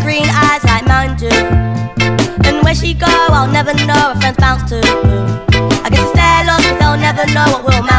green eyes like mine do. And where she go, I'll never know, her friends bounce to. I guess if they're lost, they'll never know what will matter.